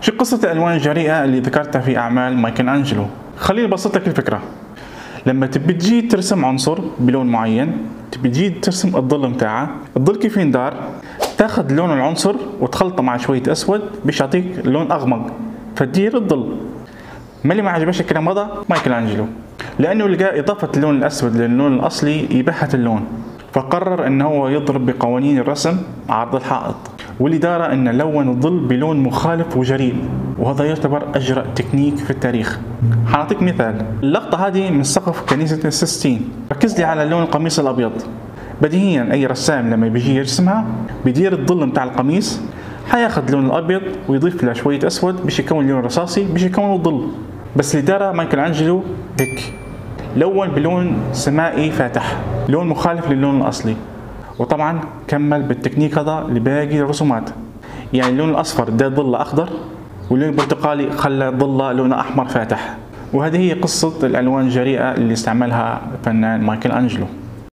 شو قصة الألوان الجريئة اللي ذكرتها في أعمال مايكل أنجلو؟ خليني أبسط لك الفكرة. لما تبي تجي ترسم عنصر بلون معين، تبي تجي ترسم الظل متاعه، الظل كيف يندار؟ تاخذ لون العنصر وتخلطه مع شوية أسود باش يعطيك لون أغمق فتدير الظل. ما اللي ما عجبش الكلام هذا؟ مايكل أنجلو، لأنه لقى إضافة اللون الأسود للون الأصلي يبهت اللون، فقرر أنه هو يضرب بقوانين الرسم عرض الحائط، واللي دار أن لون الظل بلون مخالف وجريء، وهذا يعتبر أجرأ تكنيك في التاريخ. حنعطيك مثال. اللقطة هذه من سقف كنيسة السيستين. ركز لي على لون القميص الأبيض. بديهيا أي رسام لما بيجي يرسمها بيدير الظل متاع القميص، حياخذ اللون الأبيض ويضيف له شوية أسود باش يكون لون رصاصي باش يكون الظل. بس اللي داره مايكل أنجلو هيك، لون بلون سمائي فاتح، لون مخالف للون الأصلي، وطبعا كمل بالتكنيك هذا لباقي الرسومات. يعني اللون الأصفر ده ظله أخضر، واللون البرتقالي خلى ظله لونه أحمر فاتح. وهذه هي قصة الألوان الجريئة اللي استعملها الفنان مايكل أنجلو.